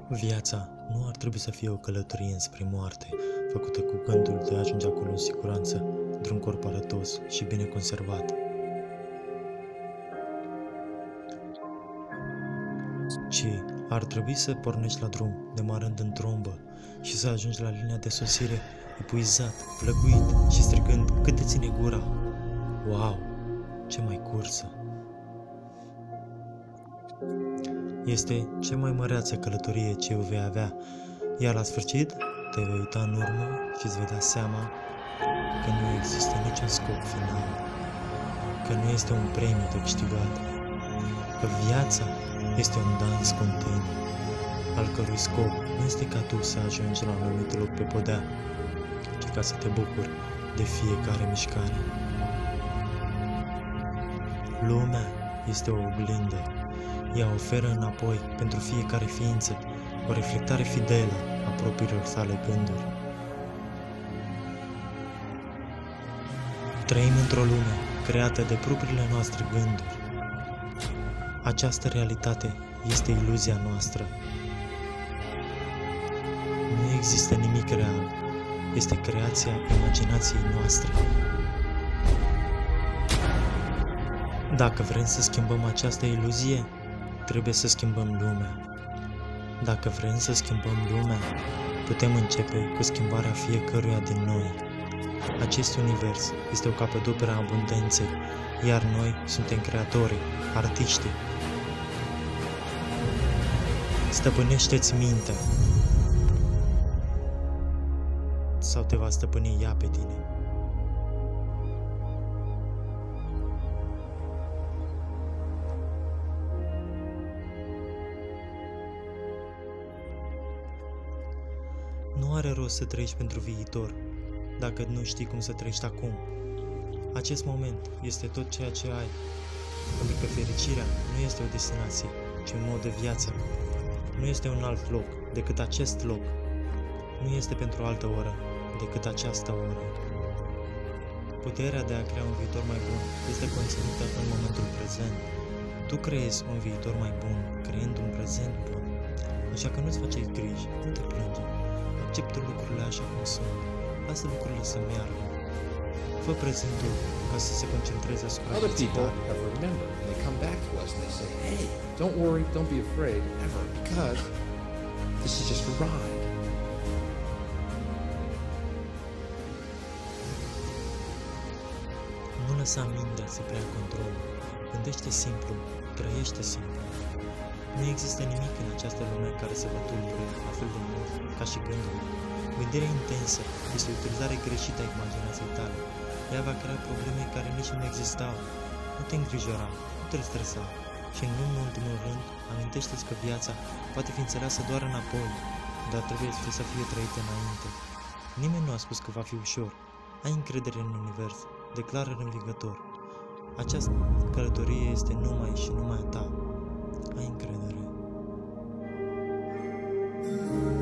Viața nu ar trebui să fie o călătorie înspre moarte, făcută cu gândul de a ajunge acolo în siguranță, într-un corp arătos și bine conservat. Ci ar trebui să pornești la drum, demarând în trombă, și să ajungi la linia de sosire, epuizat, flăguit și strigând cât te ține gura. Wow, ce mai cursă! Este cea mai măreață călătorie ce o vei avea, iar la sfârșit te vei uita în urmă și îți vei da seama că nu există niciun scop final, că nu este un premiu de câștigat, că viața este un dans continuu, al cărui scop nu este ca tu să ajungi la un anumit loc pe podea, ci ca să te bucuri de fiecare mișcare. Lumea este o oglindă. Ea oferă înapoi pentru fiecare ființă o reflectare fidelă a propriilor sale gânduri. Trăim într-o lume creată de propriile noastre gânduri. Această realitate este iluzia noastră. Nu există nimic real. Este creația imaginației noastre. Dacă vrem să schimbăm această iluzie, trebuie să schimbăm lumea. Dacă vrem să schimbăm lumea, putem începe cu schimbarea fiecăruia din noi. Acest univers este o capodoperă a abundenței, iar noi suntem creatorii, artiștii. Stăpânește-ți mintea, sau te va stăpâni ea pe tine. Nu are rost să trăiești pentru viitor, dacă nu știi cum să trăiești acum. Acest moment este tot ceea ce ai, pentru că fericirea nu este o destinație, ci un mod de viață. Nu este un alt loc decât acest loc. Nu este pentru o altă oră decât această oră. Puterea de a crea un viitor mai bun este conținută în momentul prezent. Tu creezi un viitor mai bun, creând un prezent bun. Așa că nu-ți face griji, nu te plânge. Acceptă lucrurile așa cum sunt. Lasă lucrurile să meargă. Fă prezentul ca să se concentreze asupra Other vieții people tale. have remembered, and they come back to us and they say, hey, don't worry, don't be afraid, ever, because this is just a ride. Nu lăsa mintea să preia controlul. Gândește simplu, trăiește simplu. Nu există nimic în această lume care să vă tulbure la fel de mult ca și gândul. Gândirea intensă este o utilizare greșită a imaginației tale. Ea va crea probleme care nici nu existau. Nu te îngrijora, nu te stresa. Și în ultimul rând, amintește-ți că viața poate fi înțeleasă doar înapoi, dar trebuie să fie trăită înainte. Nimeni nu a spus că va fi ușor. Ai încredere în univers, declară învingător. Această călătorie este numai și numai a ta. Ai încredere.